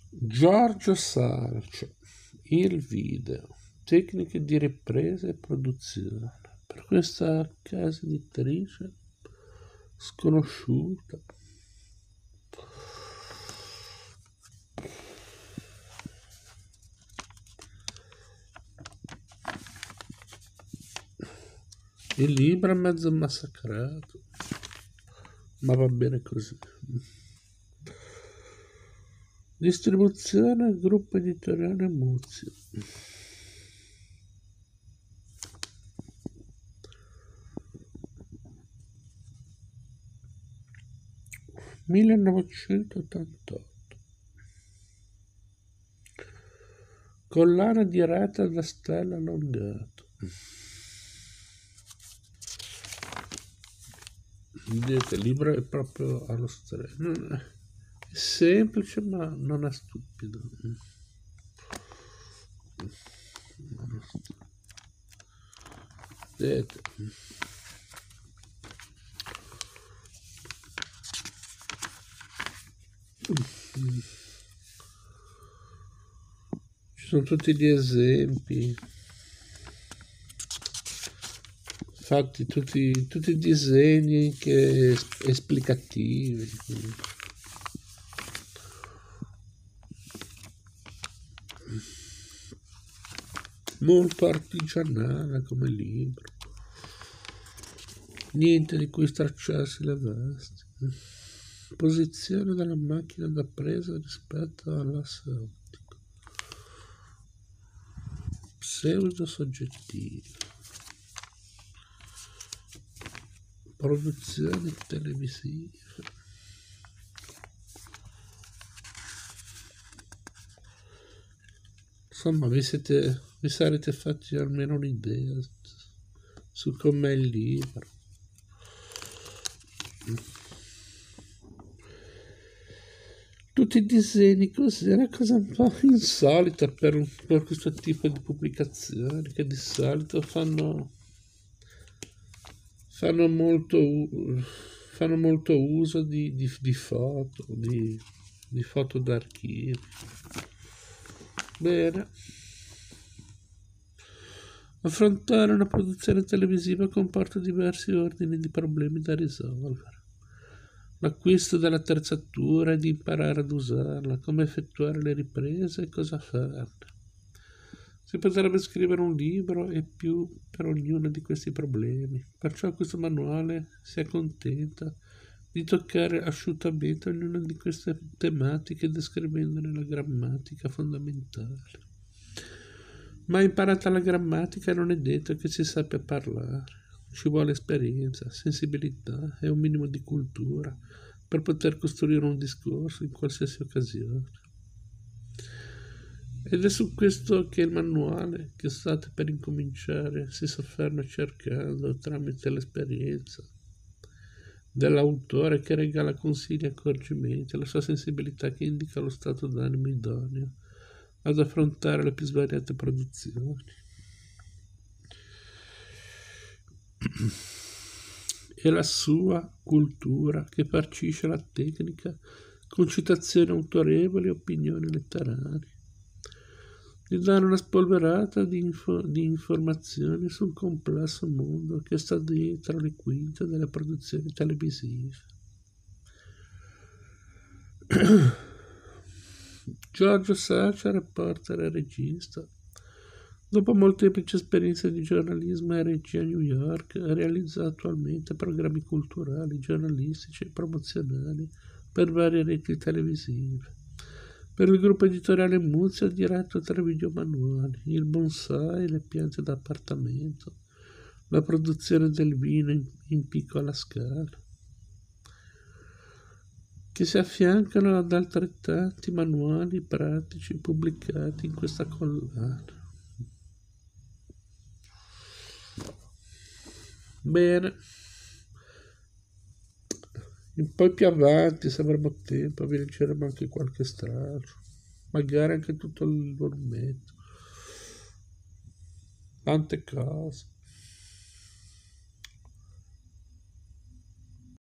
Giorgio Sarcio, il video, tecniche di ripresa e produzione per questa casa editrice sconosciuta. Il libro è mezzo massacrato, ma va bene così. Distribuzione gruppo editoriale Muzio. (1988). Collana diretta da Stella Longato. Vedete, il libro è proprio allo strano. È semplice ma non è stupido. Vedete. Ci sono tutti gli esempi. Fatti tutti i disegni che esplicativi. Molto artigianale come libro. Niente di cui stracciarsi le vesti. Posizione della macchina da presa rispetto all'asse ottico. Pseudo soggettivo. Produzioni televisive. Insomma, vi sarete fatti almeno un'idea su com'è il libro. Tutti i disegni così, è una cosa un po' insolita per questo tipo di pubblicazioni, che di solito fanno molto uso di foto, di foto d'archivio. Bene. Affrontare una produzione televisiva comporta diversi ordini di problemi da risolvere. L'acquisto dell'attrezzatura e di imparare ad usarla, come effettuare le riprese e cosa farne. Si potrebbe scrivere un libro e più per ognuno di questi problemi, perciò questo manuale si accontenta di toccare asciuttamente ognuna di queste tematiche descrivendone la grammatica fondamentale. Ma imparata la grammatica non è detto che si sappia parlare. Ci vuole esperienza, sensibilità e un minimo di cultura per poter costruire un discorso in qualsiasi occasione. Ed è su questo che il manuale che state per incominciare si sofferma cercando, tramite l'esperienza dell'autore che regala consigli e accorgimenti, la sua sensibilità che indica lo stato d'animo idoneo ad affrontare le più svariate produzioni. E la sua cultura che farcisce la tecnica con citazioni autorevoli e opinioni letterarie, di dare una spolverata di informazioni sul complesso mondo che sta dietro le quinte delle produzioni televisive. Giorgio Sarcio, reporter e regista. Dopo molteplici esperienze di giornalismo e regia a New York, realizza attualmente programmi culturali, giornalistici e promozionali per varie reti televisive. Per il gruppo editoriale Muzio ha diretto 3 videomanuali: il bonsai, le piante d'appartamento, la produzione del vino in piccola scala, che si affiancano ad altrettanti manuali pratici pubblicati in questa collana. Bene, un po' più avanti, se avremo tempo, vi leggeremo anche qualche stralcio, magari anche tutto il volumetto, tante cose.